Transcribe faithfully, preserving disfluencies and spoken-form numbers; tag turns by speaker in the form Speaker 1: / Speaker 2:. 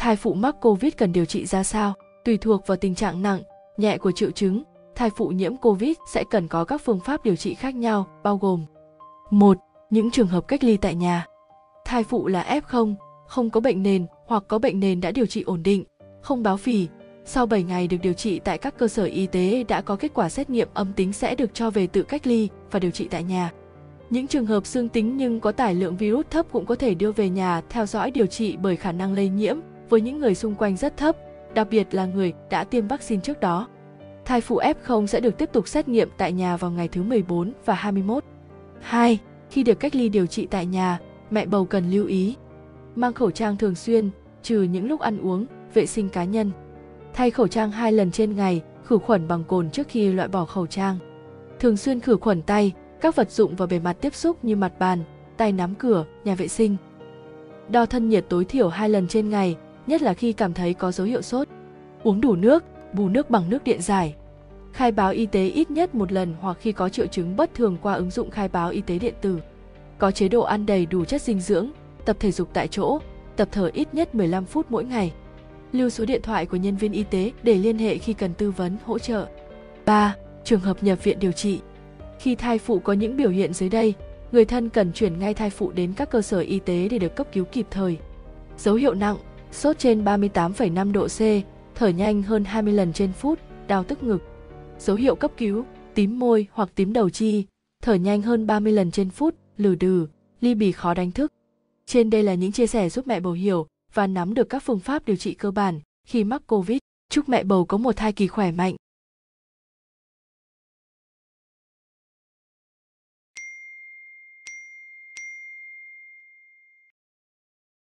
Speaker 1: Thai phụ mắc Covid cần điều trị ra sao? Tùy thuộc vào tình trạng nặng, nhẹ của triệu chứng, thai phụ nhiễm Covid sẽ cần có các phương pháp điều trị khác nhau, bao gồm: một. Những trường hợp cách ly tại nhà. Thai phụ là ép không, không có bệnh nền hoặc có bệnh nền đã điều trị ổn định, không báo phì. Sau bảy ngày được điều trị tại các cơ sở y tế đã có kết quả xét nghiệm âm tính sẽ được cho về tự cách ly và điều trị tại nhà. Những trường hợp dương tính nhưng có tải lượng virus thấp cũng có thể đưa về nhà theo dõi điều trị bởi khả năng lây nhiễm với những người xung quanh rất thấp, đặc biệt là người đã tiêm vaccine trước đó. Thai phụ ép không sẽ được tiếp tục xét nghiệm tại nhà vào ngày thứ mười bốn và hai mươi mốt. hai. Khi được cách ly điều trị tại nhà, mẹ bầu cần lưu ý: mang khẩu trang thường xuyên, trừ những lúc ăn uống, vệ sinh cá nhân. Thay khẩu trang hai lần trên ngày, khử khuẩn bằng cồn trước khi loại bỏ khẩu trang. Thường xuyên khử khuẩn tay, các vật dụng và bề mặt tiếp xúc như mặt bàn, tay nắm cửa, nhà vệ sinh. Đo thân nhiệt tối thiểu hai lần trên ngày, nhất là khi cảm thấy có dấu hiệu sốt. Uống đủ nước, bù nước bằng nước điện giải. Khai báo y tế ít nhất một lần hoặc khi có triệu chứng bất thường qua ứng dụng khai báo y tế điện tử. Có chế độ ăn đầy đủ chất dinh dưỡng, tập thể dục tại chỗ, tập thở ít nhất mười lăm phút mỗi ngày. Lưu số điện thoại của nhân viên y tế để liên hệ khi cần tư vấn, hỗ trợ. ba. Trường hợp nhập viện điều trị. Khi thai phụ có những biểu hiện dưới đây, người thân cần chuyển ngay thai phụ đến các cơ sở y tế để được cấp cứu kịp thời. Dấu hiệu nặng: sốt trên ba mươi tám phẩy năm độ C, thở nhanh hơn hai mươi lần trên phút, đau tức ngực. Dấu hiệu cấp cứu: tím môi hoặc tím đầu chi, thở nhanh hơn ba mươi lần trên phút, lừ đừ, ly bì khó đánh thức. Trên đây là những chia sẻ giúp mẹ bầu hiểu và nắm được các phương pháp điều trị cơ bản khi mắc Covid. Chúc mẹ bầu có một thai kỳ khỏe mạnh.